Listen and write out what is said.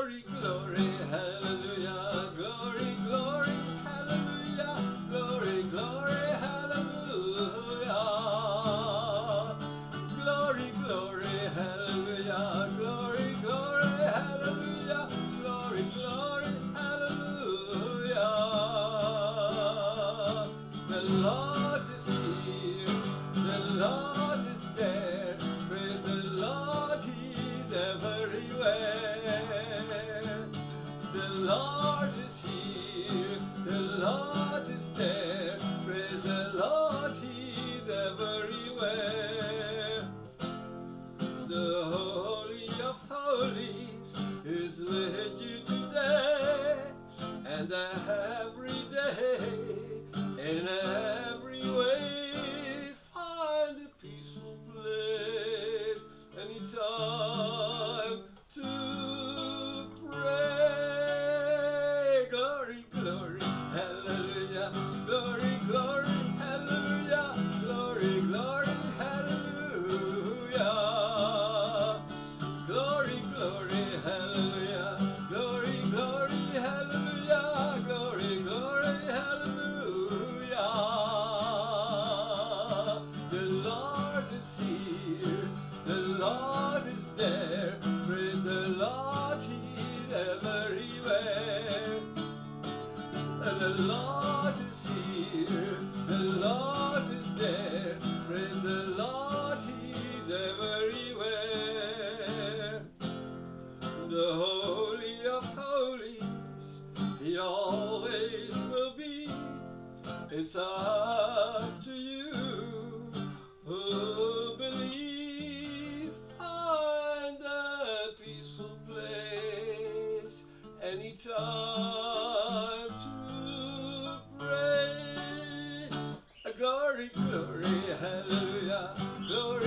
glory, glory, hallelujah, glory, glory, hallelujah, glory, glory, hallelujah, glory, glory, hallelujah, glory, glory, hallelujah, glory, glory, hallelujah. The Lord is here, the Lord is there, praise the Lord, He's everywhere. The Lord is here, the Lord is there, praise the Lord, He's everywhere. The Holy of Holies is with you today, and every day, in every way, find a peaceful place, anytime to pray. Glory, glory, hallelujah, glory, glory, hallelujah, glory, glory, hallelujah, glory, glory, hallelujah, glory, glory, hallelujah, glory, glory, hallelujah. The Lord is here, the Lord is there, praise the Lord, He's everywhere. The Lord is here, the Lord is there, praise the Lord, He's everywhere. The Holy of Holies, He always will be. It's up to you who believe. Find a peaceful place, anytime to pray. Glory, glory, hallelujah, glory.